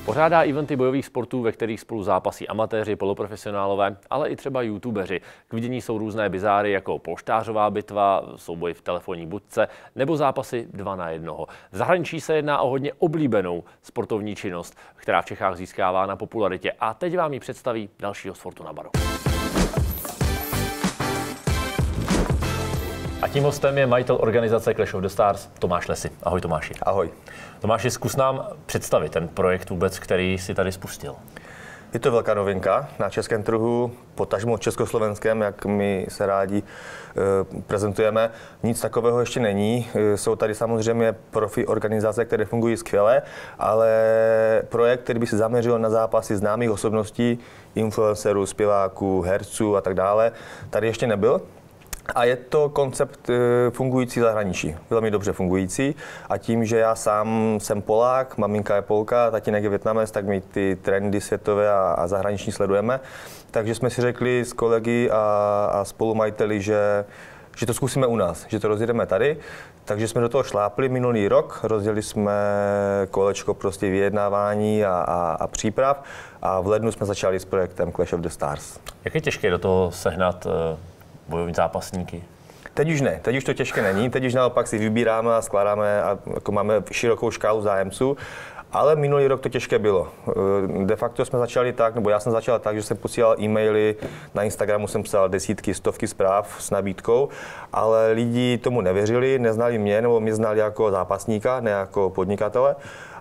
Pořádá eventy bojových sportů, ve kterých spolu zápasí amatéři, poloprofesionálové, ale i třeba youtubeři. K vidění jsou různé bizáry jako polštářová bitva, souboj v telefonní budce nebo zápasy 2 na 1. V zahraničí se jedná o hodně oblíbenou sportovní činnost, která v Čechách získává na popularitě. A teď vám ji představí dalšího z Fortuna baru. A tím hostem je majitel organizace Clash of the Stars Tomáš Lesy. Ahoj Tomáši. Ahoj. Tomáši, zkus nám představit ten projekt vůbec, který si tady spustil. Je to velká novinka na českém trhu, potažmo československém, jak my se rádi prezentujeme. Nic takového ještě není. Jsou tady samozřejmě profi organizace, které fungují skvěle, ale projekt, který by se zaměřil na zápasy známých osobností, influencerů, zpěváků, herců a tak dále, tady ještě nebyl. A je to koncept fungující v zahraničí, velmi dobře fungující. A tím, že já sám jsem Polák, maminka je Polka, tatínek je Vietnamec, tak my ty trendy světové a zahraniční sledujeme. Takže jsme si řekli s kolegy a spolumajiteli, že to zkusíme u nás, že to rozjedeme tady. Takže jsme do toho šlápli minulý rok, rozjeli jsme kolečko prostě vyjednávání a příprav a v lednu jsme začali s projektem Clash of the Stars. Jak je těžké do toho sehnat bojovní zápasníky? Teď už ne, teď už to těžké není, teď už naopak si vybíráme a skládáme a jako máme širokou škálu zájemců, ale minulý rok to těžké bylo. De facto jsme začali tak, nebo já jsem začal tak, že jsem posílal e-maily, na Instagramu jsem psal desítky, stovky zpráv s nabídkou, ale lidi tomu nevěřili, neznali mě, nebo mě znali jako zápasníka, ne jako podnikatele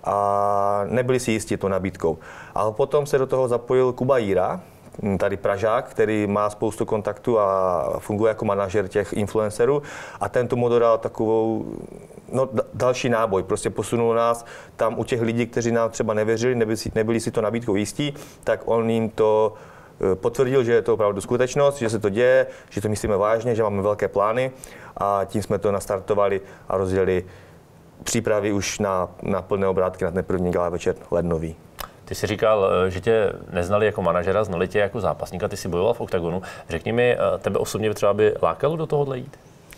a nebyli si jistí tou nabídkou. Ale potom se do toho zapojil Kuba Jíra, tady Pražák, který má spoustu kontaktů a funguje jako manažer těch influencerů a ten tomu dodal takovou další náboj, prostě posunul nás tam u těch lidí, kteří nám třeba nevěřili, nebyli si to nabídkou jistí, tak on jim to potvrdil, že je to opravdu skutečnost, že se to děje, že to myslíme vážně, že máme velké plány a tím jsme to nastartovali a rozjeli přípravy už na plné obrátky na ten první gala večer lednový. Ty jsi říkal, že tě neznali jako manažera, znali tě jako zápasníka, ty jsi bojoval v oktagonu. Řekni mi, tebe osobně třeba by lákalo do tohohle jít?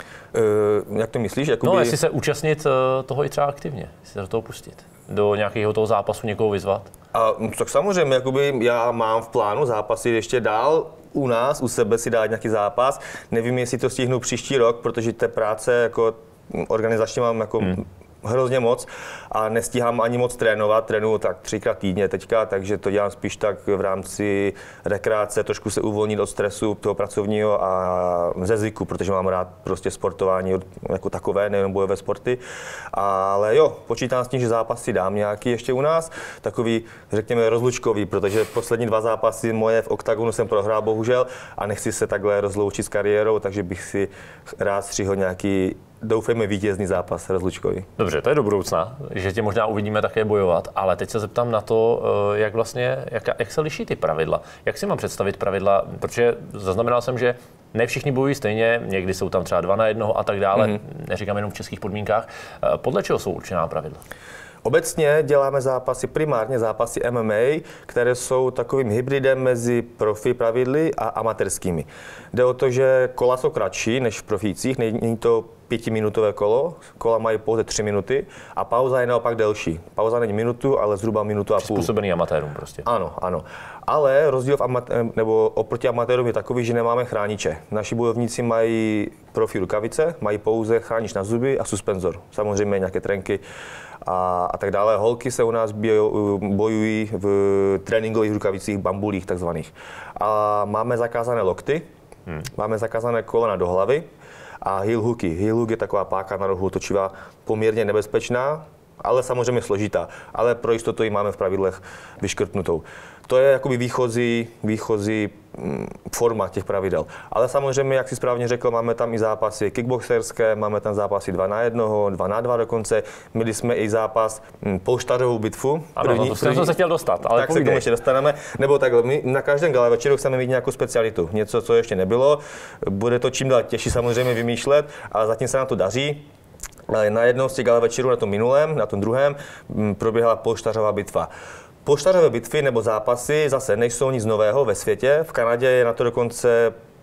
Jak to myslíš? No, jestli se účastnit toho i třeba aktivně, jestli se do toho pustit, do nějakého toho zápasu někoho vyzvat? Tak samozřejmě, já mám v plánu zápasy ještě dál, u nás, u sebe si dát nějaký zápas. Nevím, jestli to stihnu příští rok, protože té práce jako organizačně mám jako hrozně moc a nestíhám ani moc trénovat, trénuju tak 3krát týdně teďka, takže to dělám spíš tak v rámci rekreace, trošku se uvolnit od stresu toho pracovního a ze zvyku, protože mám rád prostě sportování jako takové, nejen bojové sporty. Ale jo, počítám s tím, že zápasy dám nějaký ještě u nás, takový, řekněme, rozlučkový, protože poslední 2 zápasy moje v oktagonu jsem prohrál bohužel a nechci se takhle rozloučit s kariérou, takže bych si rád střihl nějaký, doufejme, vítězný zápas rozlučkový. Dobře, to je do budoucna, že tě možná uvidíme také bojovat, ale teď se zeptám na to, jak se liší ty pravidla. Jak si mám představit pravidla, protože zaznamenal jsem, že ne všichni bojují stejně, někdy jsou tam třeba 2 na 1 a tak dále, neříkám jenom v českých podmínkách. Podle čeho jsou určená pravidla? Obecně děláme zápasy, primárně zápasy MMA, které jsou takovým hybridem mezi profi pravidly a amatérskými. Jde o to, že kola jsou kratší než v profících, není to 5minutové kolo, kola mají pouze 3 minuty a pauza je naopak delší. Pauza není minutu, ale zhruba minutu a půl. Přizpůsobený amatérům prostě. Ano. Ale rozdíl nebo oproti amatérům je takový, že nemáme chrániče. Naši bojovníci mají profi rukavice, mají pouze chránič na zuby a suspenzor. Samozřejmě nějaké trenky a tak dále. Holky se u nás bojují v tréninkových rukavicích, bambulích takzvaných. A máme zakázané lokty, máme zakázané kolena do hlavy a heel hooky. Heel hook je taková páka na rohu točivá, poměrně nebezpečná, ale samozřejmě složitá. Ale pro jistotu ji máme v pravidlech vyškrtnutou. To je jakoby výchozí forma těch pravidel. Ale samozřejmě, jak si správně řekl, máme tam i zápasy kickboxerské, máme tam zápasy 2 na 1, 2 na 2 dokonce. Měli jsme i zápas polštářovou bitvu. Ano, to jsem se chtěl dostat, ale tak se k tomu ještě dostaneme. Nebo takhle, my na každém gala večeru chceme mít nějakou specialitu. Něco, co ještě nebylo. Bude to čím dál těžší samozřejmě vymýšlet, ale zatím se nám to daří. Na jednom z těch gala večerů, na tom minulém, na tom druhém, proběhla polštářová bitva. Polštářové bitvy nebo zápasy zase nejsou nic nového ve světě. V Kanadě je na to dokonce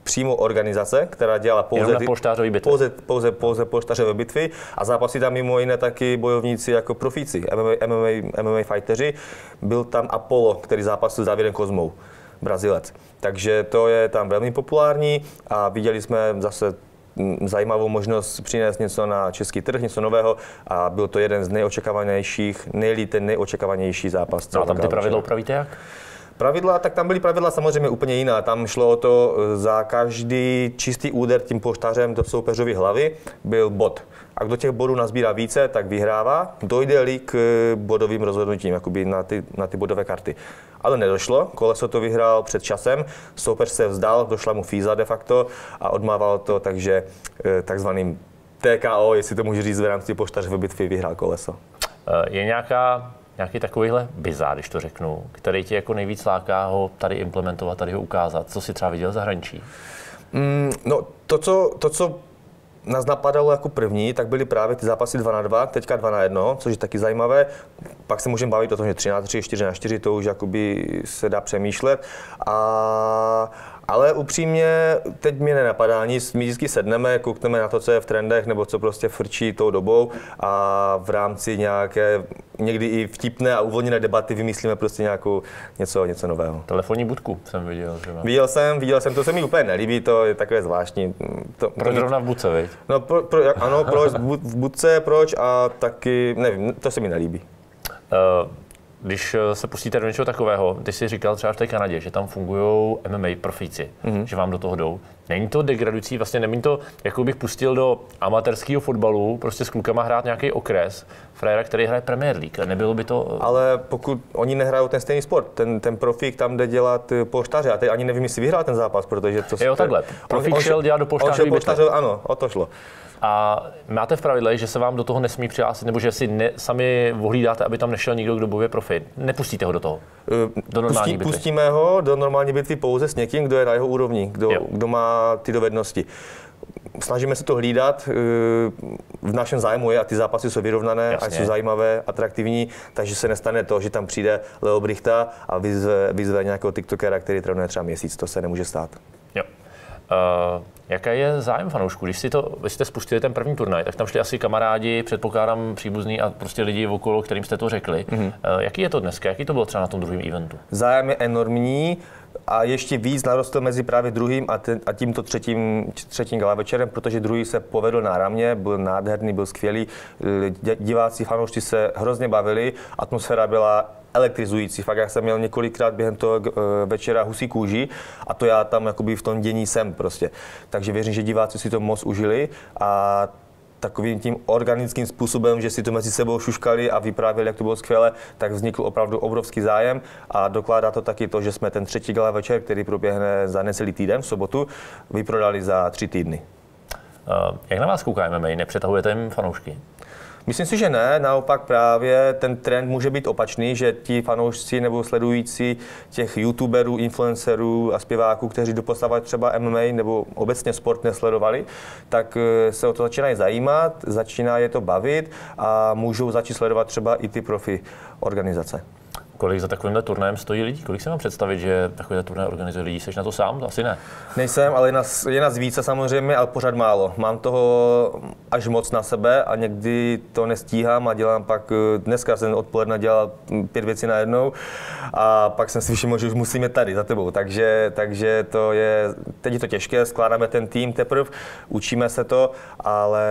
přímo organizace, která dělá pouze polštářové bitvy a zápasí tam mimo jiné taky bojovníci jako profíci, MMA fighteři. Byl tam Apollo, který zápasil s Davidem Kozmou, Brazilec. Takže to je tam velmi populární a viděli jsme zase zajímavou možnost přinést něco na český trh, něco nového a byl to jeden z nejočekávanějších, ten nejočekávanější zápas. No a tam ty pravidla upravíte jak? Pravidla, tak tam byly pravidla samozřejmě úplně jiná. Tam šlo o to, za každý čistý úder tím polštářem do soupeřovy hlavy byl bod. A kdo těch bodů nazbírá více, tak vyhrává, dojde-li k bodovým rozhodnutím, jakoby na ty bodové karty. Ale nedošlo, Koleso to vyhrál před časem, soupeř se vzdal, došla mu fíza de facto a odmával to, takže takzvaným TKO, jestli to můžu říct v rámci polštářové bitvy, vyhrál Koleso. Je nějaký takovýhle bizár, když to řeknu, který ti jako nejvíc láká ho tady implementovat, tady ho ukázat? Co si třeba viděl v zahraničí? No, to, co nás napadalo jako první, tak byly právě ty zápasy 2-2, teďka 2-1, což je taky zajímavé. Pak se můžeme bavit o tom, že 3-3, 4-4, to už jakoby se dá přemýšlet. Ale upřímně, teď mě nenapadá nic, my vždycky sedneme, koukneme na to, co je v trendech, nebo co prostě frčí tou dobou a v rámci nějaké, někdy i vtipné a uvolněné debaty vymyslíme prostě něco nového. Telefonní budku jsem viděl. Že Viděl jsem, to se mi úplně nelíbí, to je takové zvláštní. Proč zrovna v budce, viď? No, ano, proč v budce, proč a taky, nevím, to se mi nelíbí. Když se pustíte do něčeho takového, ty jsi říkal třeba v té Kanadě, že tam fungují MMA profíci, že vám do toho jdou. Není to degradující, vlastně není to, jako bych pustil do amatérského fotbalu, prostě s klukama hrát nějaký okres, frajera, který hraje Premier League, nebylo by to... Ale pokud oni nehrajou ten stejný sport, ten profík tam jde dělat polštáře a teď ani nevím, jestli vyhrál ten zápas, protože to... Jo, takhle. Profík šel dělat do polštářové bitvy. Ano, o to šlo. A máte v pravidlech, že se vám do toho nesmí přihlásit, nebo že si sami ohlídáte, aby tam nešel nikdo, kdo bojuje profi. Nepustíte ho do toho? Do normální bitvy? Pustíme ho do normální bitvy pouze s někým, kdo je na jeho úrovni, kdo má ty dovednosti. Snažíme se to hlídat, v našem zájmu je, a ty zápasy jsou vyrovnané, ať jsou zajímavé, atraktivní, takže se nestane to, že tam přijde Leo Brichta a vyzve nějakého tiktokera, který trénuje třeba měsíc, to se nemůže stát. Jo. Jaký je zájem fanoušků? Když vy jste spustili ten první turnaj, tak tam šli asi kamarádi, předpokládám příbuzní a prostě lidi okolo, kterým jste to řekli. Jaký je to dneska? Jaký to bylo třeba na tom druhém eventu? Zájem je enormní a ještě víc narostl mezi právě druhým a tímto třetím gala večerem, protože druhý se povedl náramně, byl nádherný, byl skvělý. Diváci, fanoušci se hrozně bavili, atmosféra byla elektrizující. Fakt já jsem měl několikrát během toho večera husí kůži a to já tam jakoby v tom dění jsem prostě. Takže věřím, že diváci si to moc užili a takovým tím organickým způsobem, že si to mezi sebou šuškali a vyprávěli, jak to bylo skvělé, tak vznikl opravdu obrovský zájem a dokládá to taky to, že jsme ten třetí gala večer, který proběhne za necelý týden v sobotu, vyprodali za 3 týdny. Jak na vás kouká MMA? Nepřetahujete jim fanoušky? Myslím si, že ne, naopak právě ten trend může být opačný, že ti fanoušci nebo sledující těch youtuberů, influencerů a zpěváků, kteří doposavad třeba MMA nebo obecně sport nesledovali, tak se o to začínají zajímat, začíná je to bavit a můžou začít sledovat třeba i ty profi organizace. Kolik za takovýmhle turnajem stojí lidí? Kolik se mám představit, že takovýhle turnaj organizuje lidí? Jsi na to sám? To asi ne. Nejsem, ale je nás více samozřejmě, ale pořád málo. Mám toho až moc na sebe a někdy to nestíhám a dělám pak, dneska jsem odpoledne dělal 5 věcí najednou a pak jsem si všiml, že už musíme tady za tebou. Takže to je, teď je to těžké, skládáme ten tým teprve, učíme se to, ale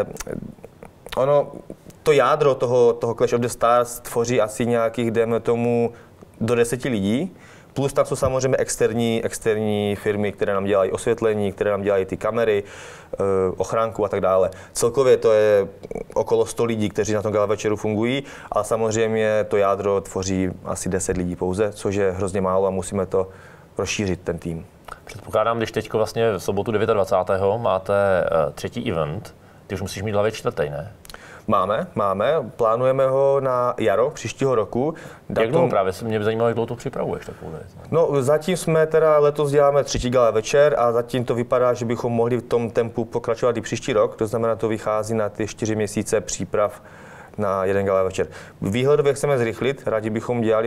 ono, to jádro toho Clash of the Stars tvoří asi nějakých, dejme tomu, do 10 lidí. Plus tam jsou samozřejmě externí firmy, které nám dělají osvětlení, které nám dělají ty kamery, ochránku a tak dále. Celkově to je okolo 100 lidí, kteří na tom gala večeru fungují, ale samozřejmě to jádro tvoří asi 10 lidí pouze, což je hrozně málo a musíme to rozšířit, ten tým. Předpokládám, když teď vlastně v sobotu 29. máte třetí event, ty už musíš mít hlavě čtvrtý, ne? Máme, plánujeme ho na jaro příštího roku. Jak dlouho právě? Mě by zajímalo, jak dlouho to připravuješ takovou věc. No zatím jsme teda letos děláme třetí gala večer a zatím to vypadá, že bychom mohli v tom tempu pokračovat i příští rok, to znamená, to vychází na ty 4 měsíce příprav na jeden gala večer. Výhledově chceme zrychlit, rádi bychom dělali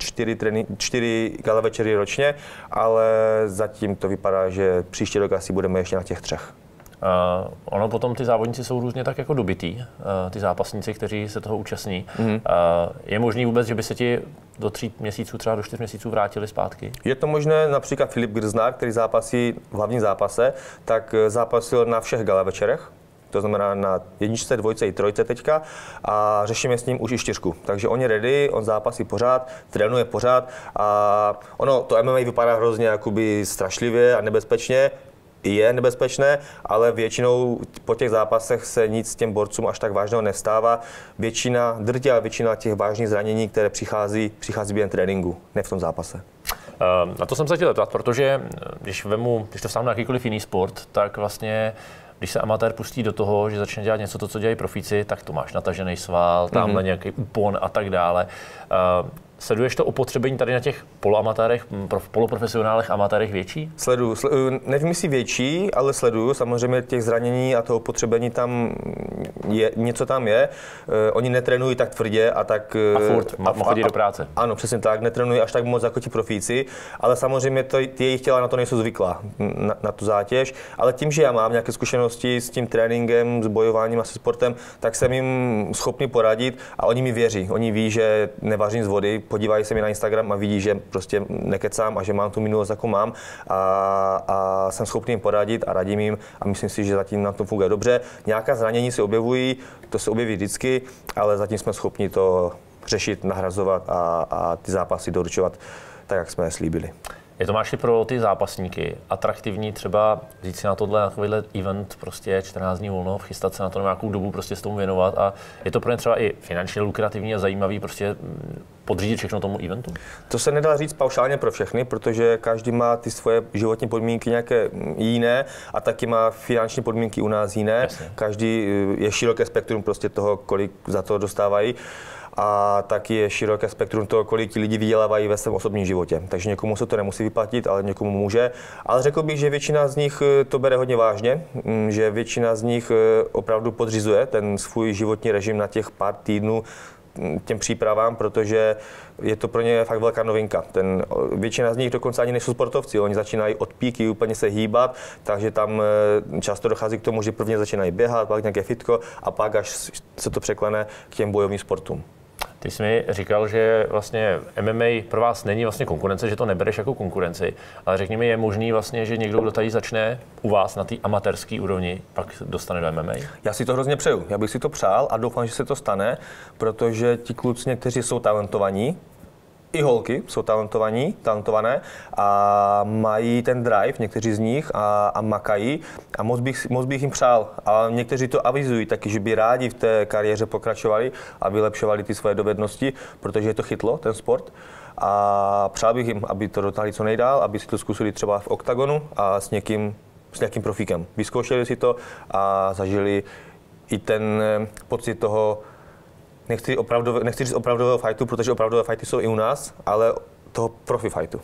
4 gala večery ročně, ale zatím to vypadá, že příští rok asi budeme ještě na těch 3. Ono potom ty závodníci jsou různě tak jako dobitý, ty zápasníci, kteří se toho účastní. Je možný vůbec, že by se ti do 3 měsíců, třeba do 4 měsíců vrátili zpátky? Je to možné, například Filip Grznár, který zápasí v hlavním zápase, tak zápasil na všech gala večerech. To znamená na 1, 2 i 3 teďka a řešíme s ním už i 4. Takže on je ready, on zápasí pořád, trénuje pořád a ono, to MMA vypadá hrozně jakoby strašlivě a nebezpečně. Je nebezpečné, ale většinou po těch zápasech se nic těm borcům až tak vážného nestává. Drtivá většina těch vážných zranění, které přichází během tréninku, ne v tom zápase. Na to jsem se chtěl zeptat, protože když to vstáhnu na jakýkoliv jiný sport, tak vlastně když se amatér pustí do toho, že začne dělat něco, co dělají profíci, tak to máš natažený sval, tamhle nějaký úpon a tak dále. Sleduješ to opotřebení tady na těch poloamatérech, poloprofesionálech, amatérech větší? Sleduju. Nevím, jestli větší, ale sleduju. Samozřejmě těch zranění a toho opotřebení tam je, něco tam je. Oni netrénují tak tvrdě a tak... A furt chodí do práce. Ano, přesně tak. Netrénují až tak moc jako ti profíci, ale samozřejmě ty jejich těla na to nejsou zvyklá, na tu zátěž. Ale tím, že já mám nějaké zkušenosti s tím tréninkem, s bojováním a se sportem, tak jsem jim schopný poradit a oni mi věří. Oni ví, že nevařím z vody, podívají se mi na Instagram a vidí, že prostě nekecám a že mám tu minulost, jako mám a jsem schopný jim poradit a radím jim a myslím si, že zatím nám to funguje dobře. Nějaká zranění se objevují, to se objeví vždycky, ale zatím jsme schopni to řešit, nahrazovat a ty zápasy doručovat tak, jak jsme slíbili. Je to máš pro ty zápasníky atraktivní třeba říct si na takovýhle event prostě 14 dní volno, chystat se na to na nějakou dobu, prostě s tomu věnovat a je to pro ně třeba i finančně lukrativní a zajímavý prostě podřídit všechno tomu eventu? To se nedá říct paušálně pro všechny, protože každý má ty svoje životní podmínky nějaké jiné a taky má finanční podmínky u nás jiné. Jasně. Každý je široké spektrum prostě toho, kolik za to dostávají. A taky je široké spektrum toho, kolik ti lidi vydělávají ve svém osobním životě. Takže někomu se to nemusí vyplatit, ale někomu může. Ale řekl bych, že většina z nich to bere hodně vážně, že většina z nich opravdu podřizuje ten svůj životní režim na těch pár týdnů těm přípravám, protože je to pro ně fakt velká novinka. Většina z nich dokonce ani nejsou sportovci, oni začínají od píky úplně se hýbat, takže tam často dochází k tomu, že prvně začínají běhat, pak nějaké fitko a pak až se to překlene k těm bojovým sportům. Ty jsi mi říkal, že vlastně MMA pro vás není vlastně konkurence, že to nebereš jako konkurenci, ale řekni mi, je možný vlastně, že někdo, kdo tady začne u vás na té amatérské úrovni, pak dostane do MMA? Já si to hrozně přeju. Já bych si to přál a doufám, že se to stane, protože ti kluci někteří jsou talentovaní, i holky jsou talentované a mají ten drive, někteří z nich a makají a moc bych jim přál. A někteří to avizují taky, že by rádi v té kariéře pokračovali a vylepšovali ty svoje dovednosti, protože je to chytlo, ten sport. A přál bych jim, aby to dotáhli co nejdál, aby si to zkusili třeba v oktagonu a s nějakým profíkem. Vyzkoušeli si to a zažili i ten pocit toho, nechci říct opravdového fightu, protože opravdové fighty jsou i u nás, ale toho profi fightu.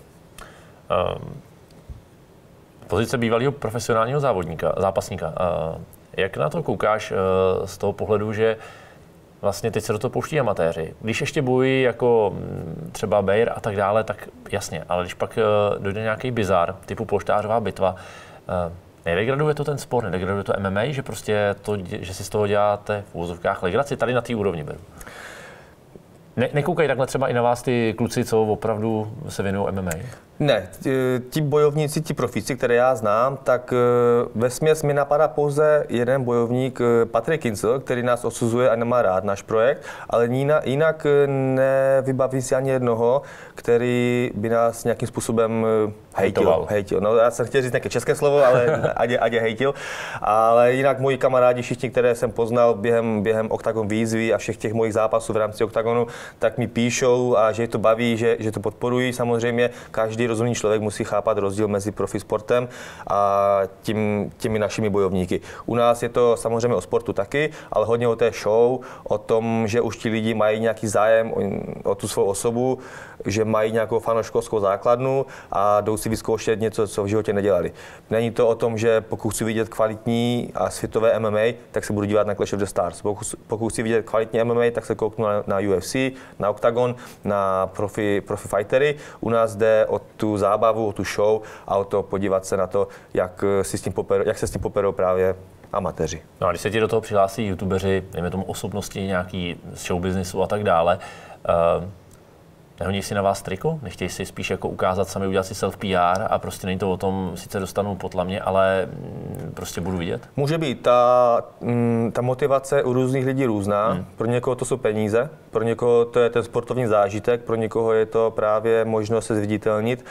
Pozice bývalého profesionálního zápasníka. Jak na to koukáš z toho pohledu, že vlastně teď se do toho pouští amatéři? Když ještě bojují jako třeba Bayer a tak dále, tak jasně, ale když pak dojde nějaký bizar, typu polštářová bitva, nedegraduje to ten sport, nedegraduje to MMA, že prostě že si z toho děláte v úvozovkách legraci, tady na té úrovni beru. Nekoukají takhle třeba i na vás ty kluci, co opravdu se věnují MMA? Ne, ti bojovníci, ti profíci, které já znám, tak vesměs mi napadá pouze jeden bojovník, Patrik Kincel, který nás osuzuje a nemá rád náš projekt, ale jinak nevybaví si ani jednoho, který by nás nějakým způsobem hejtil. No, já jsem chtěl říct nějaké české slovo, ale ať je hejtil. Ale jinak moji kamarádi, všichni, které jsem poznal během Oktagon výzvy a všech těch mojich zápasů v rámci Oktagonu, tak mi píšou a že je to baví, že to podporují. Samozřejmě každý rozumný člověk musí chápat rozdíl mezi profi sportem a těmi našimi bojovníky. U nás je to samozřejmě o sportu taky, ale hodně o té show, o tom, že už ti lidi mají nějaký zájem o tu svou osobu, že mají nějakou fanouškovskou základnu a jdou si vyzkoušet něco, co v životě nedělali. Není to o tom, že pokud chci vidět kvalitní a světové MMA, tak se budu dívat na Clash of the Stars. Pokud chci vidět kvalitní MMA, tak se kouknu na UFC, zápasy na oktagon, na profi fightery. U nás jde o tu zábavu, o tu show a o to podívat se na to, jak se s tím poperou právě amatéři. No a když se ti do toho přihlásí youtubeři, dejme tomu osobnosti nějaký z showbiznisu a tak dále, nehodí si na vás triko? Nechtějí si spíš jako ukázat sami, udělat si self-PR a prostě není to o tom, sice dostanu podle mě, ale prostě budu vidět? Může být. Ta motivace u různých lidí různá. Pro někoho to jsou peníze, pro někoho to je ten sportovní zážitek, pro někoho je to právě možnost se zviditelnit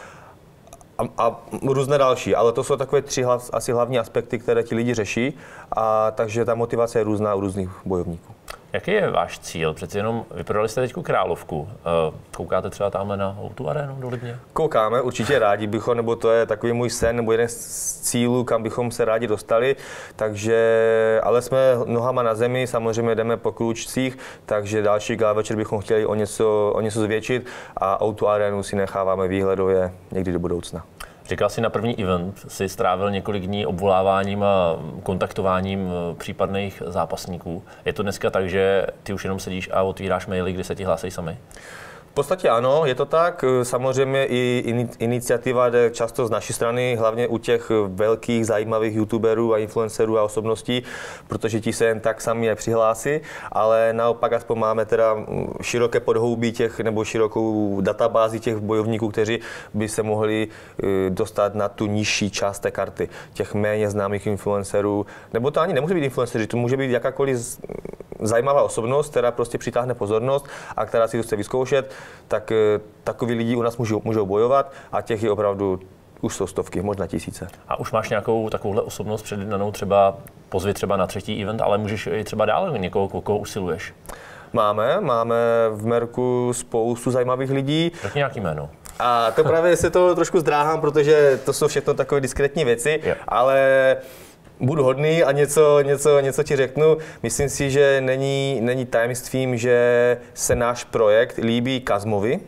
a různé další. Ale to jsou takové tři asi hlavní aspekty, které ti lidi řeší. A takže ta motivace je různá u různých bojovníků. Jaký je váš cíl? Přeci jenom vyprodali jste teď Královku. Koukáte třeba tamhle na O2 Arenu do Libně? Koukáme, určitě rádi bychom, nebo to je takový můj sen, nebo jeden z cílů, kam bychom se rádi dostali. Takže, ale jsme nohama na zemi, samozřejmě jdeme po krůčcích, takže další gala večer bychom chtěli o něco zvětšit a O2 Arenu si necháváme výhledově někdy do budoucna. Říkal jsi, na první event si strávil několik dní obvoláváním a kontaktováním případných zápasníků. Je to dneska tak, že ty už jenom sedíš a otvíráš maily, kdy se ti hlásí sami? V podstatě ano, je to tak. Samozřejmě i iniciativa jde často z naší strany, hlavně u těch velkých zajímavých youtuberů a influencerů a osobností, protože ti se jen tak sami nepřihlásí, ale naopak aspoň máme teda široké podhoubí nebo širokou databázi těch bojovníků, kteří by se mohli dostat na tu nižší část té karty, těch méně známých influencerů, nebo to ani nemusí být influenceři, to může být jakákoliv zajímavá osobnost, která prostě přitáhne pozornost a která si to chce vyzkoušet, tak takoví lidi u nás můžou bojovat a těch je opravdu už jsou stovky, možná tisíce. A už máš nějakou takovouhle osobnost předjednanou, třeba pozvi třeba na třetí event, ale můžeš i třeba dál někoho, koho usiluješ? Máme v Merku spoustu zajímavých lidí. Řekni nějaký jméno. A to právě se to trošku zdráhám, protože to jsou všechno takové diskrétní věci, ale budu hodný a něco ti řeknu. Myslím si, že není tajemstvím, že se náš projekt líbí Kazmovi.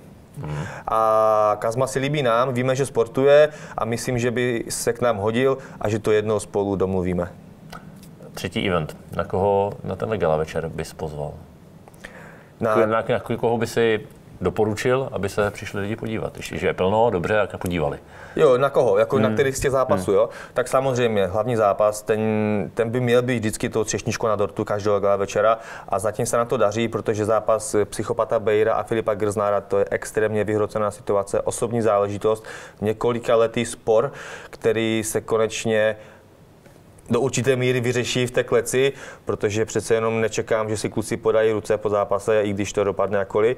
A Kazma se líbí nám, víme, že sportuje a myslím, že by se k nám hodil a že to jednou spolu domluvíme. Třetí event. Na koho na tenhle gala večer bys pozval? Na koho by si doporučil, aby se přišli lidi podívat? Když je plno, dobře, jak podívali. Jo, na koho? Jako na který z těch zápasů, jo? Tak samozřejmě, hlavní zápas, ten by měl být vždycky tou třešničkou na dortu každého gala večera a zatím se na to daří, protože zápas Psychopata Bejra a Filipa Grznára, to je extrémně vyhrocená situace, osobní záležitost, několikaletý spor, který se konečně do určité míry vyřeší v té kleci, protože přece jenom nečekám, že si kluci podají ruce po zápase, i když to dopadne jakkoliv,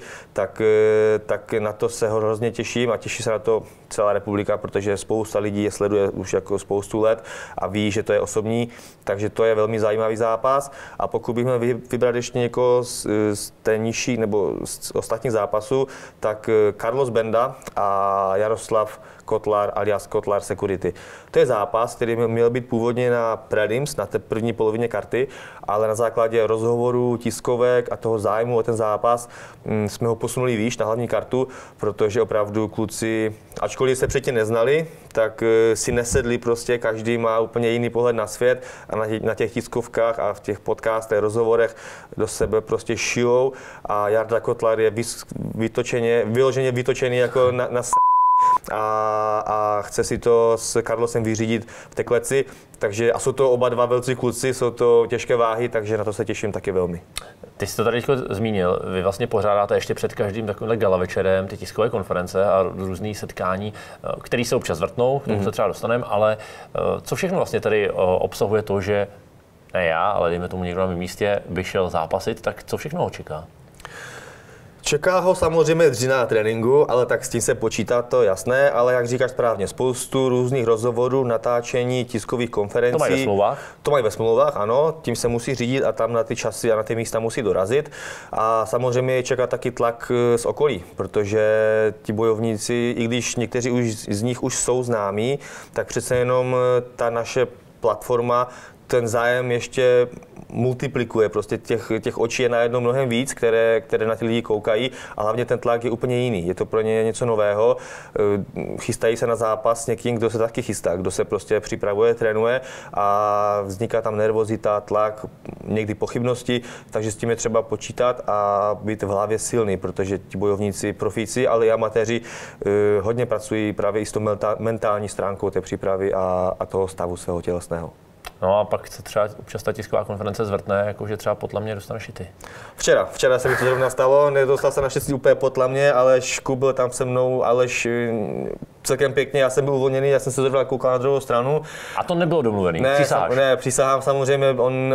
tak na to se hrozně těším a těší se na to celá republika, protože spousta lidí je sleduje už jako spoustu let a ví, že to je osobní, takže to je velmi zajímavý zápas a pokud bych měl vybrat ještě někoho z té nižší nebo z ostatních zápasů, tak Carlos Benda a Jaroslav Kotlar alias Kotlar Security. To je zápas, který měl být původně na prelims, na té první polovině karty, ale na základě rozhovorů, tiskovek a toho zájmu o ten zápas jsme ho posunuli výš na hlavní kartu, protože opravdu kluci, ačkoliv se předtím neznali, tak si nesedli prostě, každý má úplně jiný pohled na svět a na těch tiskovkách a v těch podcastech, rozhovorech do sebe prostě šijou a Jarda Kotlar je vyloženě vytočený jako na a chce si to s Carlosem vyřídit v té kleci, takže a jsou to oba dva velcí kluci, jsou to těžké váhy, takže na to se těším taky velmi. Ty jsi to tady zmínil, vy vlastně pořádáte ještě před každým takovýmhle gala večerem ty tiskové konference a různý setkání, které se občas vrtnou, k tomu se třeba dostaneme, ale co všechno vlastně tady obsahuje to, že ne já, ale dejme tomu někdo na mém místě, by šel zápasit, tak co všechno ho čeká? Čeká ho samozřejmě dřina na tréninku, ale tak s tím se počítá, to jasné, ale jak říkáš správně, spoustu různých rozhovorů, natáčení, tiskových konferencí. To mají ve smlouvách? To mají ve smlouvách, ano, tím se musí řídit a tam na ty časy a na ty místa musí dorazit. A samozřejmě čeká taky tlak z okolí, protože ti bojovníci, i když někteří už z nich už jsou známí, tak přece jenom ta naše platforma ten zájem ještě multiplikuje, prostě těch očí je najednou mnohem víc, které na ty lidi koukají a hlavně ten tlak je úplně jiný. Je to pro ně něco nového. Chystají se na zápas s někým, kdo se taky chystá, kdo se prostě připravuje, trénuje a vzniká tam nervozita, tlak, někdy pochybnosti, takže s tím je třeba počítat a být v hlavě silný, protože ti bojovníci, profíci, ale i amatéři hodně pracují právě i s tou mentální stránkou té přípravy a toho stavu svého tělesného. No a pak se třeba občas ta tisková konference zvrtne, jakože třeba potla mě dostaneš i ty. Včera se mi to zrovna stalo, nedostal se naštěstí úplně potla mě, Aleš Kub byl tam se mnou, Aleš celkem pěkně, já jsem byl uvolněný, já jsem se zrovna koukal na druhou stranu. A to nebylo domluvený, přísaháš? Ne, přísahám samozřejmě,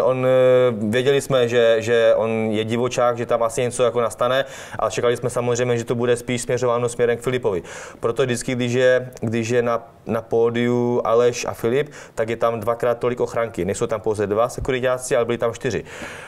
věděli jsme, že on je divočák, že tam asi něco jako nastane, ale čekali jsme samozřejmě, že to bude spíš směřováno směrem k Filipovi. Proto vždycky, když je na pódiu Aleš a Filip, tak je tam dvakrát tolik ochranky. Nejsou tam pouze 2 sekuritáci, ale byli tam 4.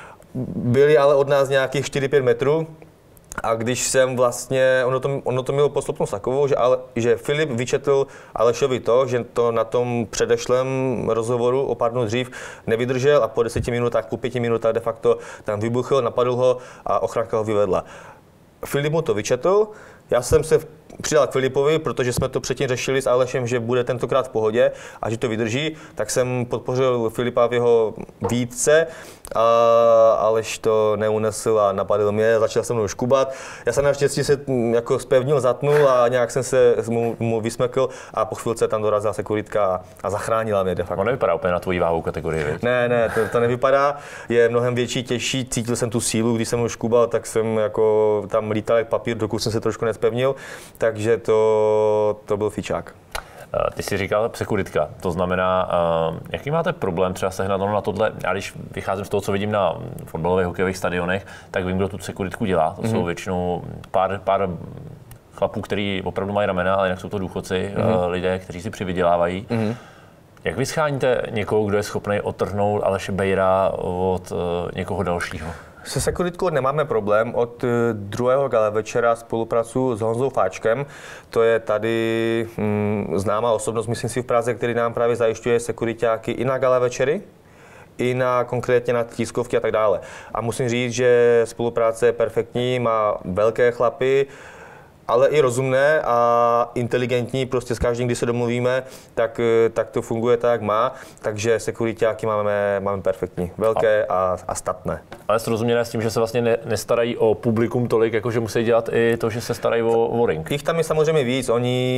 Byli ale od nás nějakých 4-5 metrů. A když jsem vlastně, ono to mělo postupnost takovou, že Filip vyčetl Alešovi to, že to na tom předešlém rozhovoru o pár dnů dřív nevydržel a po 10 minutách, po 5 minutách de facto tam vybuchl, napadl ho a ochranka ho vyvedla. Filip mu to vyčetl, já jsem se přidal k Filipovi, protože jsme to předtím řešili s Alešem, že bude tentokrát v pohodě a že to vydrží, tak jsem podpořil Filipa v jeho výtce a Aleš to neunesl a napadl mě, začal se mnou škubat. Já jsem naštěstí se jako zpevnil, zatnul a nějak jsem se mu vysmekl a po chvilce tam dorazila sekuritka a zachránila mě de facto. On nevypadá úplně na tvojí váhu kategorii, viď? Ne, to nevypadá, je mnohem větší, těžší, cítil jsem tu sílu, když jsem ho škubal, tak jsem jako tam lítal jak papír, dokud jsem se trošku nespevnil, takže to byl fičák. Ty jsi říkal sekuritka, to znamená, jaký máte problém třeba sehnat na tohle? Já když vycházím z toho, co vidím na fotbalových, hokejových stadionech, tak vím, kdo tu sekuritku dělá. To jsou většinou pár chlapů, kteří opravdu mají ramena, ale jinak jsou to důchodci, lidé, kteří si přivydělávají. Jak vy scháníte někoho, kdo je schopný odtrhnout Aleše Bejra od někoho dalšího? Se sekuritkou nemáme problém. Od druhého gala večera spolupracuji s Honzou Fáčkem. To je tady známá osobnost, myslím si v Praze, který nám právě zajišťuje sekuritáky i na gala večery, i konkrétně na tiskovky a tak dále. A musím říct, že spolupráce je perfektní, má velké chlapy, ale i rozumné a inteligentní, prostě s každým, když se domluvíme, tak to funguje tak, jak má, takže sekuritáky máme perfektní, velké a statné. Ale srozuměné s tím, že se vlastně nestarají o publikum tolik, jako že musí dělat i to, že se starají o ring. Jich tam je samozřejmě víc,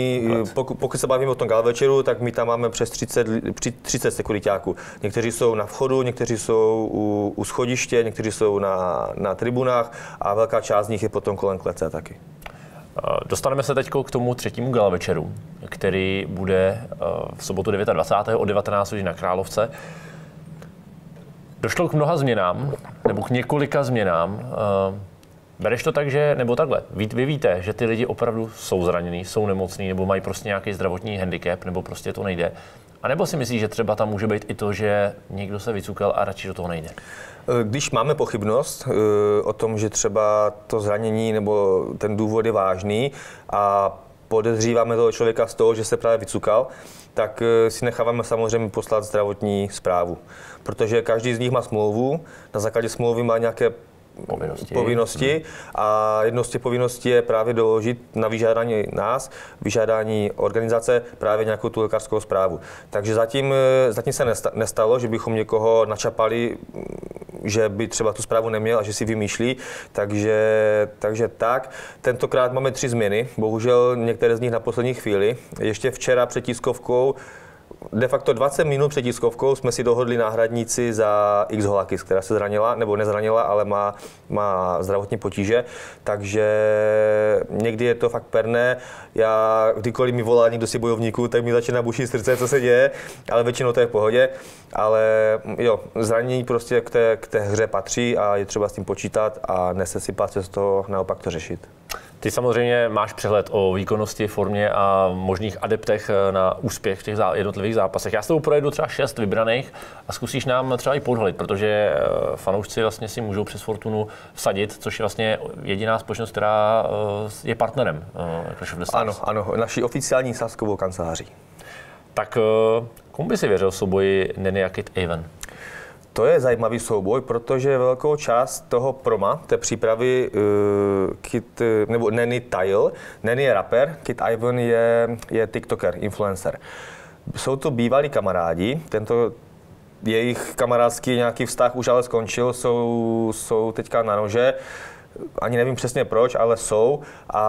pokud se bavíme o tom gala večeru, tak my tam máme přes 30 sekuritáků. Někteří jsou na vchodu, někteří jsou u schodiště, někteří jsou na tribunách a velká část z nich je potom kolem klece taky. Dostaneme se teď k tomu třetímu gala večeru, který bude v sobotu 29. o 19 hodin na Královce. Došlo k mnoha změnám, nebo k několika změnám. Bereš to tak, že, nebo takhle, vy víte, že ty lidi opravdu jsou zranění, jsou nemocní, nebo mají prostě nějaký zdravotní handicap, nebo prostě to nejde. A nebo si myslíš, že třeba tam může být i to, že někdo se vycukal a radši do toho nejde? Když máme pochybnost o tom, že třeba to zranění nebo ten důvod je vážný a podezříváme toho člověka z toho, že se právě vycukal, tak si necháváme samozřejmě poslat zdravotní zprávu. Protože každý z nich má smlouvu, na základě smlouvy má nějaké povinnosti a jednou z těch povinností je právě doložit na vyžádání nás, vyžádání organizace právě nějakou tu lékařskou zprávu. Takže zatím se nestalo, že bychom někoho načapali, že by třeba tu zprávu neměl a že si vymýšlí, takže tak. Tentokrát máme 3 změny, bohužel některé z nich na poslední chvíli. Ještě včera před tiskovkou, de facto 20 minut před tiskovkou jsme si dohodli náhradníci za X Holakis, která se zranila, nebo nezranila, ale má zdravotní potíže, takže někdy je to fakt perné. Já kdykoliv mi volá někdo si bojovníků, tak mi začíná bušit srdce, co se děje, ale většinou to je v pohodě. Ale jo, zranění prostě k té hře patří a je třeba s tím počítat a nesesypat se z toho, naopak to řešit. Ty samozřejmě máš přehled o výkonnosti, formě a možných adeptech na úspěch v těch jednotlivých zápasech. Já s tebou projedu třeba 6 vybraných a zkusíš nám třeba i podhalit, protože fanoušci vlastně si můžou přes Fortunu vsadit, což je vlastně jediná společnost, která je partnerem Clash of the Stars. Ano, naší oficiální sázkovou kanceláří. Tak komu by si věřil v souboji Neny a Kit Haven? To je zajímavý souboj, protože velkou část toho proma, té přípravy nebo Nenny Tile, Nenny je rapper, Kid Ivan je tiktoker, influencer. Jsou to bývalí kamarádi, tento jejich kamarádský nějaký vztah už ale skončil, jsou teďka na nože. Ani nevím přesně proč, ale jsou.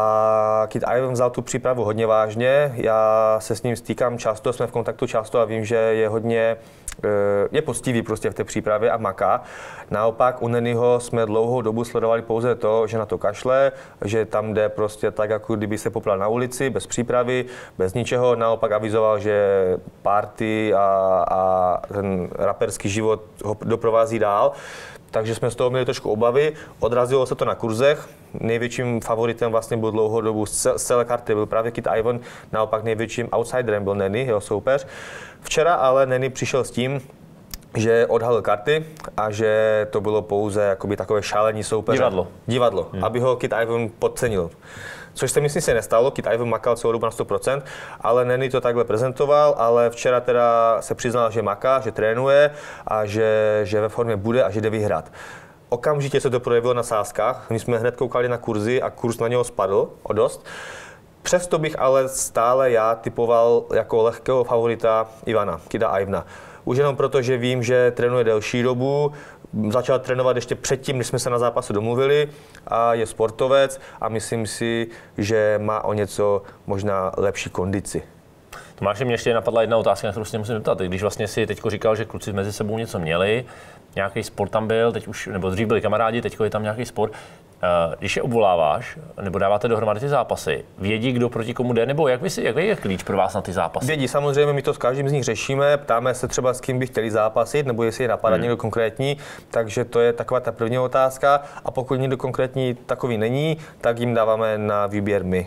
A Kid Ivan vzal tu přípravu hodně vážně. Já se s ním stýkám často, jsme v kontaktu často a vím, že je hodně poctivý prostě v té přípravě a maká. Naopak u Nennyho jsme dlouhou dobu sledovali pouze to, že na to kašle, že tam jde prostě tak, jako kdyby se popral na ulici, bez přípravy, bez ničeho. Naopak avizoval, že party a ten raperský život ho doprovází dál. Takže jsme z toho měli trošku obavy, odrazilo se to na kurzech. Největším favoritem vlastně byl dlouhou dobu z celé karty byl právě Kid Ivan, naopak největším outsiderem byl Nenny, jeho soupeř. Včera ale Nenny přišel s tím, že odhalil karty a že to bylo pouze jakoby takové šálení soupeře. Divadlo, aby ho Kid Ivan podcenil. Což se myslím se nestalo, Kid Ivan makal celou dobu na 100%, ale Nenny to takhle prezentoval, ale včera teda se přiznal, že maká, že trénuje a že ve formě bude a že jde vyhrát. Okamžitě se to projevilo na sázkách, my jsme hned koukali na kurzy a kurz na něho spadl o dost. Přesto bych ale stále já typoval jako lehkého favorita Ivana, Kida Ivana. Už jenom proto, že vím, že trénuje delší dobu, začal trénovat ještě předtím, než jsme se na zápasu domluvili a je sportovec a myslím si, že má o něco možná lepší kondici. Tomáši, mě ještě napadla jedna otázka, na kterou se musím zeptat. Když vlastně si teď říkal, že kluci mezi sebou něco měli, nějaký sport tam byl, teď už, nebo dřív byli kamarádi, teď je tam nějaký sport. Když je obvoláváš, nebo dáváte dohromady ty zápasy, vědí, kdo proti komu jde, nebo jaký je klíč pro vás na ty zápasy? Vědí, samozřejmě my to s každým z nich řešíme, ptáme se třeba, s kým by chtěli zápasit, nebo jestli je napadá někdo konkrétní, takže to je taková ta první otázka. A pokud někdo konkrétní takový není, tak jim dáváme na výběr my.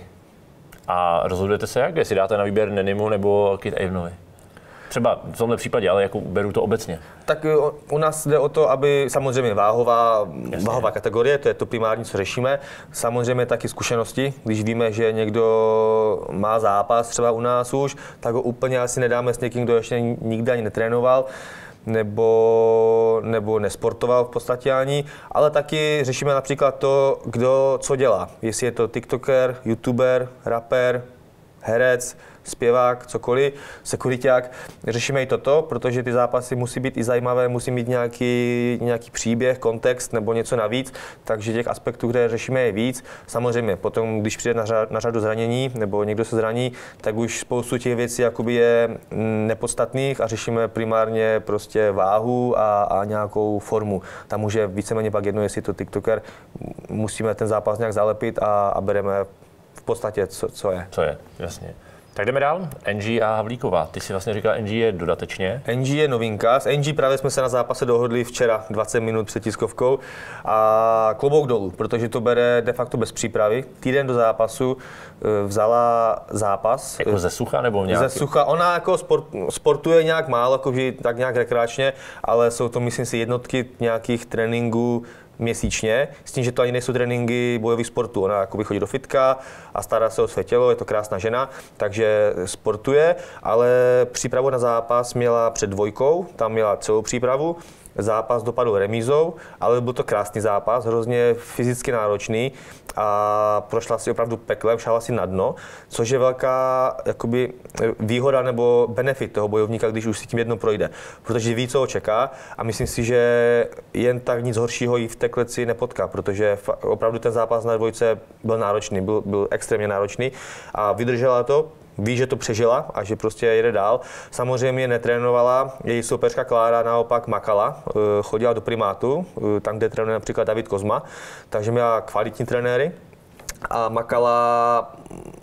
A rozhodujete se jak? Jestli dáte na výběr Nennymu nebo Kid Ivanovi? Třeba v tomhle případě, ale jako beru to obecně. Tak u nás jde o to, aby samozřejmě váhová kategorie, to je to primární, co řešíme. Samozřejmě taky zkušenosti. Když víme, že někdo má zápas třeba u nás už, tak ho úplně asi nedáme s někým, kdo ještě nikdy ani netrénoval nebo nesportoval v podstatě ani, ale taky řešíme například to, kdo co dělá. Jestli je to tiktoker, youtuber, rapper, herec, zpěvák, cokoliv, sekuriťák. Řešíme i toto, protože ty zápasy musí být i zajímavé, musí mít nějaký příběh, kontext nebo něco navíc, takže těch aspektů, které řešíme, je víc. Samozřejmě potom, když přijde na řadu zranění nebo někdo se zraní, tak už spoustu těch věcí jakoby je nepodstatných a řešíme primárně prostě váhu a nějakou formu. Tam už je víceméně pak jedno, jestli to tiktoker, musíme ten zápas nějak zalepit a bereme v podstatě, co je. Co je, jasně. Tak jdeme dál. NG a Havlíková. Ty si vlastně říkal, NG je dodatečně. NG je novinka. S NG právě jsme se na zápase dohodli včera 20 minut před tiskovkou a klobouk dolů, protože to bere de facto bez přípravy. Týden do zápasu vzala zápas. Jako ze sucha nebo nějaký? Ze sucha. Ona jako sportuje nějak málo, jako tak nějak rekreačně, ale jsou to, myslím si, jednotky nějakých tréninků měsíčně, s tím, že to ani nejsou tréninky bojových sportů. Ona jakoby chodí do fitka a stará se o své tělo, je to krásná žena, takže sportuje, ale přípravu na zápas měla před dvojkou, tam měla celou přípravu. Zápas dopadl remízou, ale byl to krásný zápas, hrozně fyzicky náročný a prošla si opravdu peklem, šála si na dno, což je velká jakoby výhoda nebo benefit toho bojovníka, když už si tím jednou projde, protože ví, co ho čeká a myslím si, že jen tak nic horšího jí v té kleci nepotká, protože opravdu ten zápas na dvojce byl náročný, byl extrémně náročný a vydržela to. Ví, že to přežila a že prostě jede dál. Samozřejmě netrénovala, její soupeřka Klára naopak makala, chodila do primátu, tam, kde trénuje například David Kozma, takže měla kvalitní trenéry a makala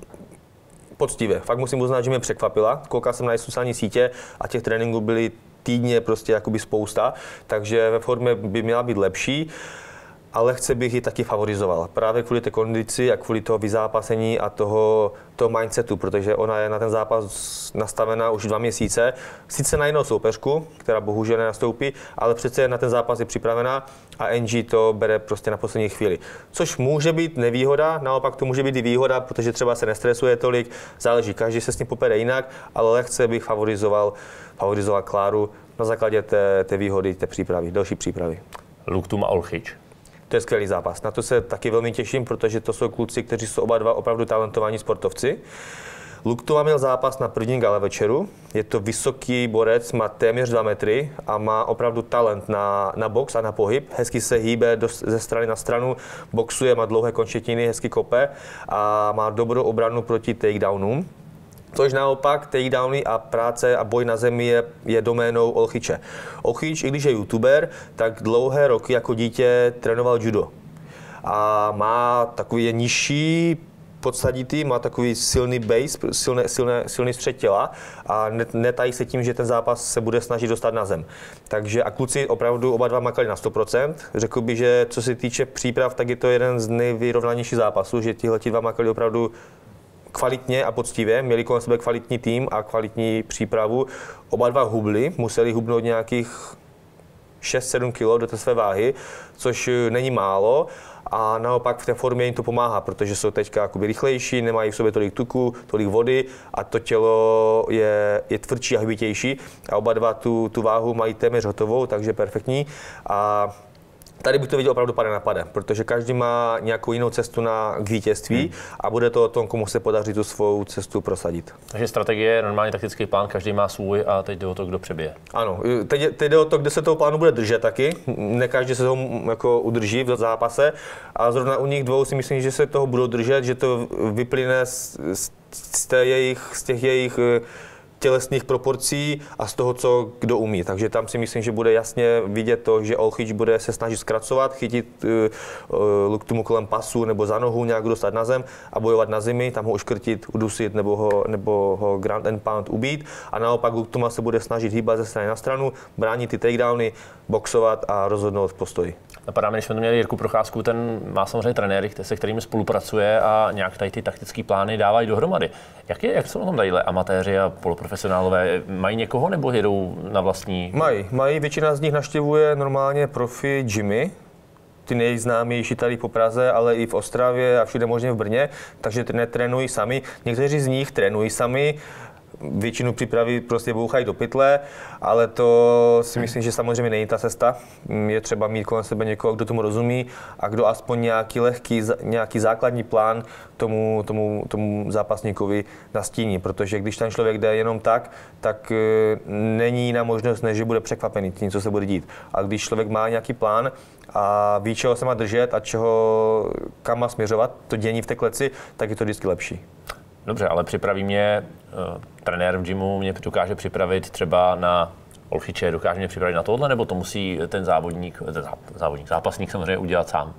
poctivě. Fakt musím uznat, že mě překvapila. Koukal jsem na sociální sítě a těch tréninků byly týdně prostě jakoby spousta, takže ve formě by měla být lepší. Ale lehce bych ji taky favorizoval. Právě kvůli té kondici a kvůli toho vyzápasení a toho mindsetu, protože ona je na ten zápas nastavená už 2 měsíce. Sice na jinou soupeřku, která bohužel nenastoupí, ale přece na ten zápas je připravená a NG to bere prostě na poslední chvíli. Což může být nevýhoda, naopak to může být i výhoda, protože třeba se nestresuje tolik, záleží, každý se s ním popere jinak, ale lehce bych favorizoval Kláru na základě té výhody, té přípravy, další přípravy. Luktum a Olchič. To je skvělý zápas. Na to se taky velmi těším, protože to jsou kluci, kteří jsou oba dva opravdu talentovaní sportovci. Luktuma měl zápas na prvním gala večeru. Je to vysoký borec, má téměř 2 metry a má opravdu talent na box a na pohyb. Hezky se hýbe ze strany na stranu, boxuje, má dlouhé končetiny, hezky kope a má dobrou obranu proti takedownům. Což naopak takedowny a práce a boj na zemi je doménou Olchiče. Olchič, i když je youtuber, tak dlouhé roky jako dítě trénoval judo. A má takový je nižší, podsaditý, má takový silný base, silný střed těla a netají se tím, že ten zápas se bude snažit dostat na zem. Takže a kluci opravdu oba dva makali na 100%. Řekl bych, že co se týče příprav, tak je to jeden z nejvyrovnanějších zápasů, že tihleti dva makali opravdu kvalitně a poctivě, měli kolem sebe kvalitní tým a kvalitní přípravu. Oba dva hubli, museli hubnout nějakých 6-7 kg do té své váhy, což není málo. A naopak v té formě jim to pomáhá, protože jsou teďka rychlejší, nemají v sobě tolik tuku, tolik vody a to tělo je tvrdší a hbitější. A oba dva tu váhu mají téměř hotovou, takže perfektní. A tady bych to viděl opravdu pade na pade, protože každý má nějakou jinou cestu k vítězství a bude to o tom, komu se podaří tu svou cestu prosadit. Takže strategie, normální taktický plán, každý má svůj a teď jde o to, kdo přebije. Ano, teď jde o to, kde se toho plánu bude držet taky. Ne každý se toho udrží v zápase a zrovna u nich dvou si myslím, že se toho budou držet, že to vyplyne z těch jejich tělesných proporcí a z toho, co kdo umí. Takže tam si myslím, že bude jasně vidět to, že Olchič bude se snažit zkracovat, chytit Luktumu kolem pasu nebo za nohu nějak dostat na zem a bojovat na zemi, tam ho uškrtit, udusit nebo ho ground and pound ubít. A naopak Luktuma se bude snažit hýbat ze strany na stranu, bránit ty takedowny, boxovat a rozhodnout v postoji. Napadá mi, když jsme tu měli Jirku Procházku, ten má samozřejmě trenéry, se kterými spolupracuje a nějak tady ty taktické plány dávají dohromady. Jak jsou na tom tadyhle amatéři a poloprofesionálové? Mají někoho nebo jedou na vlastní? Mají. Většina z nich navštěvuje normálně profi gymy, ty nejznámější tady po Praze, ale i v Ostravě a všude možně v Brně, takže netrénují sami. Někteří z nich trénují sami, většinu přípravy prostě bouchají do pytle, ale to si myslím, že samozřejmě není ta cesta. Je třeba mít kolem sebe někoho, kdo tomu rozumí a kdo aspoň nějaký základní plán tomu zápasníkovi nastíní, protože když ten člověk jde jenom tak není jiná možnost, než že bude překvapený tím, co se bude dít. A když člověk má nějaký plán a ví, čeho se má držet a kam má směřovat, to dění v té kleci, tak je to vždycky lepší. Dobře, ale připraví mě trenér v gymu, mě dokáže připravit třeba na Olchiče, dokáže mě připravit na tohle, nebo to musí ten zápasník samozřejmě udělat sám?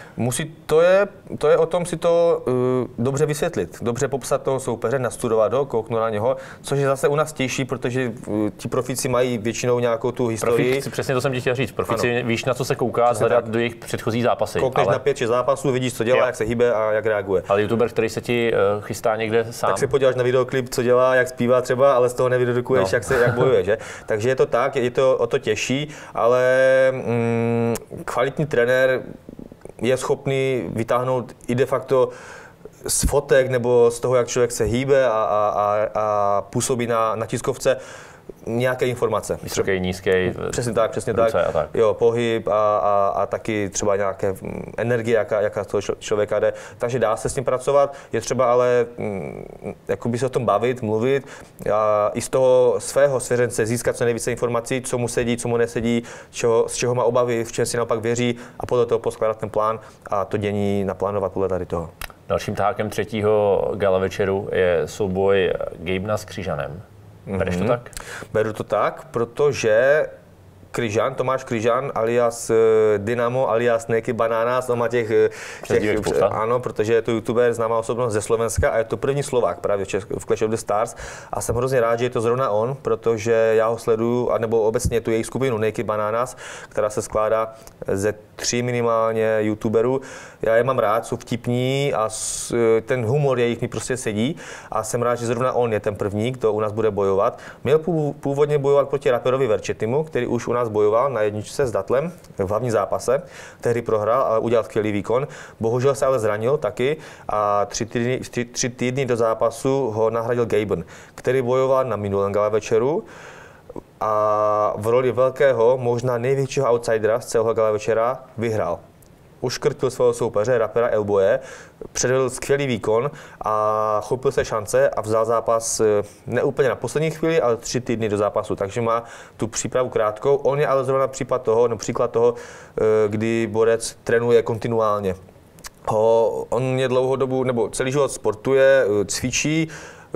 To je o tom si to dobře vysvětlit, dobře popsat toho soupeře, nastudovat ho, kouknout na něho, což je zase u nás těžší, protože ti profíci mají většinou nějakou tu historii. Přesně to jsem ti chtěl říct. Profíci víš, na co se kouká, hledat do jejich předchozí zápasy. Koukneš na 5-6 zápasů, vidíš, co dělá, jak se hýbe a jak reaguje. Ale youtuber, který se ti chystá někde sám. Tak si podíváš na videoklip, co dělá, jak zpívá třeba, ale z toho nevydedukuješ, jak bojuje, že? Takže je to tak, je to o to těžší, ale kvalitní trenér je schopný vytáhnout i de facto z fotek nebo z toho, jak člověk se hýbe a působí na tiskovce nějaké informace. Vysoký, nízký, přesně tak. Jo, pohyb a taky třeba nějaké energie, jaká z toho člověka jde. Takže dá se s tím pracovat, je třeba ale jakoby se o tom bavit, mluvit a i z toho svého svěřence získat co nejvíce informací, co mu sedí, co mu nesedí, z čeho má obavy, v čem si naopak věří a podle toho poskládat ten plán a to dění naplánovat podle tady toho. Dalším tahákem třetího gala večeru je souboj Gabena s Křižanem. Bereš to tak? Beru to tak, protože Tomáš Kryžan alias Dynamo alias Naked Bananas, on má těch ano, protože je to youtuber, známá osobnost ze Slovenska a je to první Slovák právě v Clash of the Stars a jsem hrozně rád, že je to zrovna on, protože já ho sleduju, anebo obecně tu jejich skupinu Naked Bananas, která se skládá ze 3 minimálně youtuberů. Já je mám rád, jsou vtipní a ten humor jejich mi prostě sedí a jsem rád, že zrovna on je ten první, kdo u nás bude bojovat. Měl původně bojovat proti raperovi Verčetimu, který už u nás bojoval na jedničce s Datlem v hlavním zápase. Tehdy prohrál a udělal skvělý výkon. Bohužel se ale zranil taky a 3 týdny do zápasu ho nahradil Gaben, který bojoval na minulém gala večeru. a v roli velkého, možná největšího outsidera z celého gala večera vyhrál. Uškrtil svého soupeře, rapera Elboje, předvedl skvělý výkon a chopil se šance a vzal zápas ne úplně na poslední chvíli, ale 3 týdny do zápasu, takže má tu přípravu krátkou. On je ale zrovna příklad toho, kdy borec trénuje kontinuálně. On je dlouhou dobu, nebo celý život sportuje, cvičí,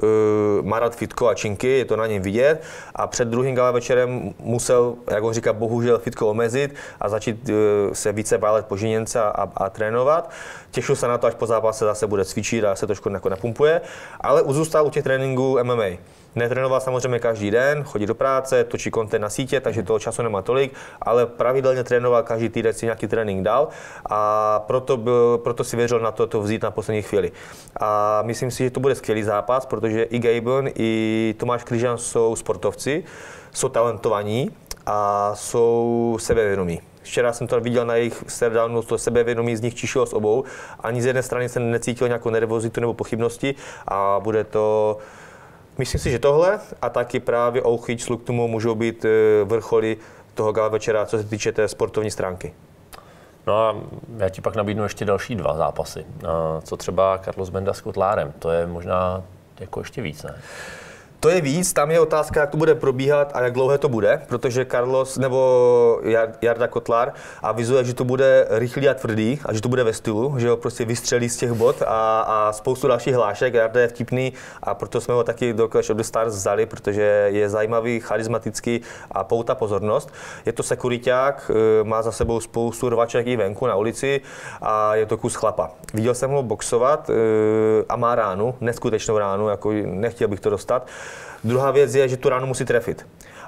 má rád fitko a činky, je to na něm vidět a před druhým gala večerem musel, jak on říká, bohužel fitko omezit a začít se více válet po žiněnce a trénovat. Těšil se na to, až po zápase zase bude cvičit a se trošku napumpuje, ale zůstal u těch tréninků MMA. Netrénoval samozřejmě každý den, chodí do práce, točí content na sítě, takže toho času nemá tolik, ale pravidelně trénoval, každý týden si nějaký trénink dal a proto si věřil na to vzít na poslední chvíli. A myslím si, že to bude skvělý zápas, protože i Gabon, i Tomáš Kryžan jsou sportovci, jsou talentovaní a jsou sebevědomí. Včera jsem to viděl na jejich stardownu, to sebevědomí z nich čišilo z obou. Ani z jedné strany jsem necítil nějakou nervozitu nebo pochybnosti a bude to. Myslím si, že tohle a taky právě Ouchyč s Luktumou můžou být vrcholy toho gala večera, co se týče té sportovní stránky. No a já ti pak nabídnu ještě další 2 zápasy. Co třeba Carlos Benda s Kotlárem? To je možná jako ještě víc, ne? To je víc, tam je otázka, jak to bude probíhat a jak dlouhé to bude, protože Carlos nebo Jarda Kotlár avizuje, že to bude rychlý a tvrdý a že to bude ve stylu, že ho prostě vystřelí z těch bod a spoustu dalších hlášek. Jarda je vtipný a proto jsme ho taky do Clash of the Stars vzali, protože je zajímavý, charismatický a poutá pozornost. Je to sekuriťák, má za sebou spoustu rvaček i venku na ulici a je to kus chlapa. Viděl jsem ho boxovat a má ránu, neskutečnou ránu, jako nechtěl bych to dostat. Druhá věc je, že tu ránu musí trefit.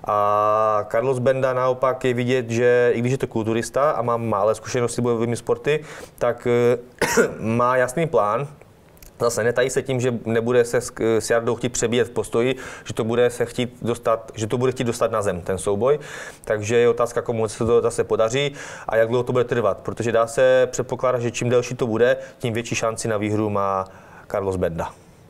A Carlos Benda naopak je vidět, že i když je to kulturista a má malé zkušenosti s bojovými sporty, tak má jasný plán. Zase netají se tím, že nebude se s Jardou chtít přebíjet v postoji, že to bude chtít dostat na zem, ten souboj. Takže je otázka, komu se to zase podaří a jak dlouho to bude trvat, protože dá se předpokládat, že čím delší to bude, tím větší šanci na výhru má Carlos Benda.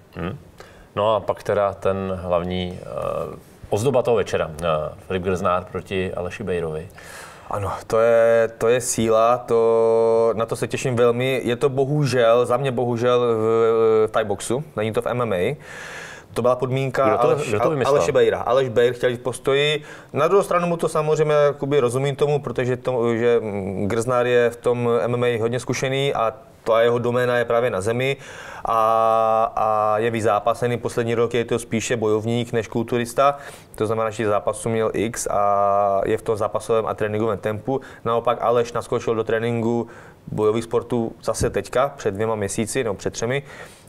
No a pak teda ten hlavní ozdoba toho večera, Filip Grznár proti Aleši Bejrovi. Ano, to je síla, na to se těším velmi. Je to bohužel, za mě bohužel v Thai boxu, není to v MMA. To byla podmínka Aleše Bejra. Aleš Bejr chtěl jít v postoji. Na druhou stranu mu to samozřejmě rozumím tomu, protože že Grznár je v tom MMA hodně zkušený a ta jeho doména je právě na zemi a je vyzápasený. Poslední rok je to spíše bojovník než kulturista. To znamená, že zápasu měl X a je v tom zápasovém a tréninkovém tempu. Naopak Aleš naskočil do tréninku bojových sportů zase teďka, před 2 měsíci, nebo před 3.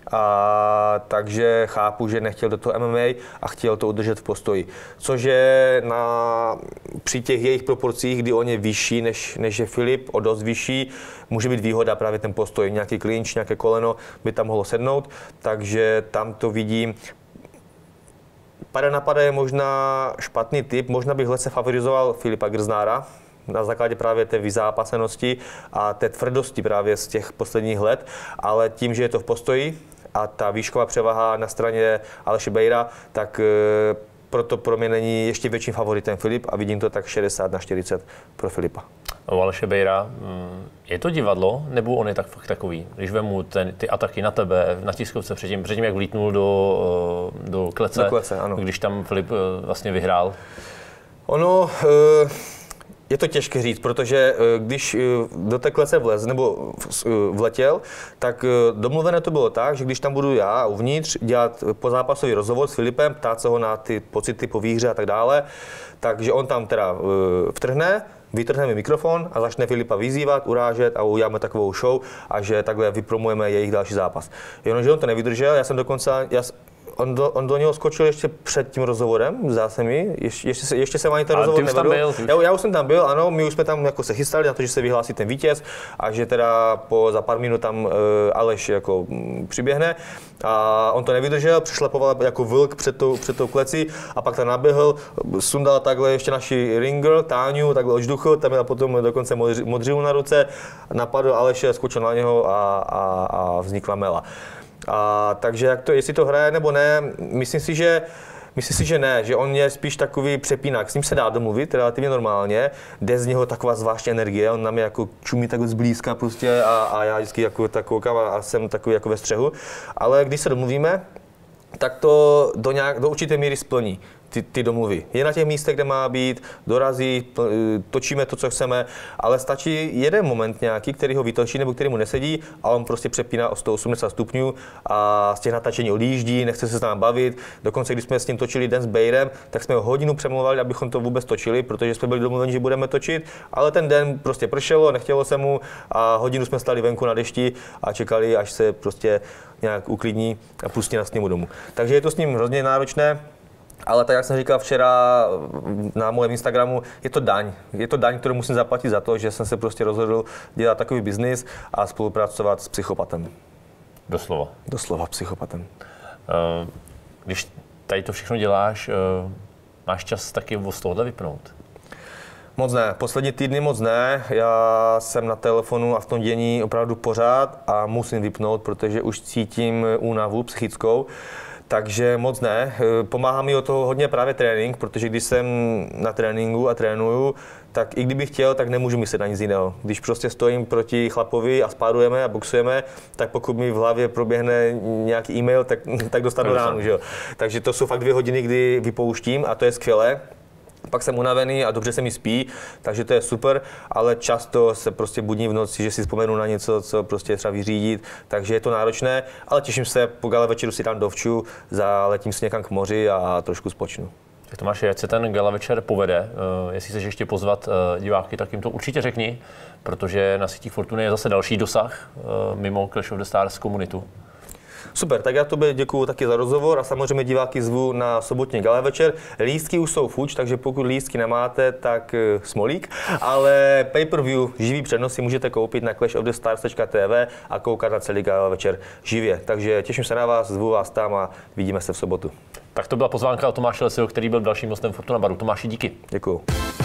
Takže chápu, že nechtěl do toho MMA a chtěl to udržet v postoji. Což je při těch jejich proporcích, kdy on je vyšší než je Filip, o dost vyšší, může být výhoda právě ten postoj. Nějaký klinč, nějaké koleno by tam mohlo sednout, takže tam to vidím. Pada na pada je možná špatný tip, možná bych lehce favorizoval Filipa Grznára, na základě právě té vyzápasenosti a té tvrdosti právě z těch posledních let, ale tím, že je to v postoji a ta výšková převaha na straně Aleše Bejra, tak proto pro mě není ještě větším favoritem Filip a vidím to tak 60/40 pro Filipa. U Aleše Bejra, je to divadlo, nebo on je fakt takový? Když vemu ty ataky na tebe, na tiskovce předtím jak vlítnul do klece, ano. Když tam Filip vlastně vyhrál? Ono, je to těžké říct, protože když do té klece vletěl, tak domluvené to bylo tak, že když tam budu já uvnitř dělat pozápasový rozhovor s Filipem, ptát se ho na ty pocity po výhře a tak dále, takže on tam teda vtrhne, vytrhneme mikrofon a začne Filipa vyzývat, urážet a uděláme takovou show a že takhle vypromujeme jejich další zápas. Jenomže on to nevydržel, On do něho skočil ještě před tím rozhovorem, zdá se mi, ještě jsem ani ten rozhovor nevedl. Já už jsem tam byl, ano, my už jsme tam jako se chystali na to, že se vyhlásí ten vítěz a že teda za pár minut tam Aleš jako přiběhne a on to nevydržel, přešlapoval jako vlk před tou kleci a pak tam naběhl, sundal takhle ještě naši ringer, Táňu, takhle ožduchl, tam měl potom dokonce modřinu na ruce, napadl Aleše, skočil na něho a vznikla mela. Takže jestli to hraje nebo ne, myslím si, že Myslím si, že ne, že on je spíš takový přepínák. S ním se dá domluvit relativně normálně, jde z něho taková zvláštní energie, on na mě jako čumí takhle zblízka prostě a já vždycky jako tak koukám a jsem takový jako ve střehu. Ale když se domluvíme, tak to do určité míry splní ty domluvy. Je na těch místech, kde má být, dorazí, točíme to, co chceme, ale stačí jeden moment nějaký, který ho vytočí nebo který mu nesedí a on prostě přepíná o 180 stupňů a z těch natáčení odjíždí, nechce se s námi bavit. Dokonce, když jsme s ním točili den s Bejrem, tak jsme ho hodinu přemlouvali, abychom to vůbec točili, protože jsme byli domluveni, že budeme točit, ale ten den prostě pršelo, nechtělo se mu a hodinu jsme stali venku na dešti a čekali, až se prostě nějak uklidní a pustí nás k němu domů. Takže je to s ním hrozně náročné. Ale tak, jak jsem říkal včera na mém Instagramu, je to daň. Je to daň, kterou musím zaplatit za to, že jsem se prostě rozhodl dělat takový biznis a spolupracovat s psychopatem. Doslova. Doslova psychopatem. Když tady to všechno děláš, máš čas taky z tohohle vypnout? Moc ne. Poslední týdny moc ne. Já jsem na telefonu a v tom dění opravdu pořád a musím vypnout, protože už cítím únavu psychickou. Takže moc ne. Pomáhá mi o toho hodně právě trénink, protože když jsem na tréninku a trénuju, tak i kdybych chtěl, tak nemůžu myslet na nic jiného. Když prostě stojím proti chlapovi a spárujeme a boxujeme, tak pokud mi v hlavě proběhne nějaký e-mail, tak dostanu ránu. Že jo? Takže to jsou fakt 2 hodiny, kdy vypouštím a to je skvělé. Pak jsem unavený a dobře se mi spí, takže to je super, ale často se prostě budím v noci, že si vzpomenu na něco, co prostě třeba vyřídit, takže je to náročné, ale těším se, po gala večeru si tam dovču, zaletím si někam k moři a trošku spočnu. Tak Tomáši, ať se ten gala večer povede, jestli chceš ještě pozvat diváky, tak jim to určitě řekni, protože na sítích Fortuny je zase další dosah mimo Clash of the Stars komunitu. Super, tak já tobě děkuju taky za rozhovor a samozřejmě diváky zvu na sobotní gala večer. Lístky už jsou fuč, takže pokud lístky nemáte, tak smolík, ale pay-per-view, živý přenosy můžete koupit na clashofthestars.tv a koukat na celý gala večer živě. Takže těším se na vás, zvu vás tam a vidíme se v sobotu. Tak to byla pozvánka od Tomáše Lessyho, který byl dalším hostem Fortuna Baru. Tomáši, díky. Děkuju.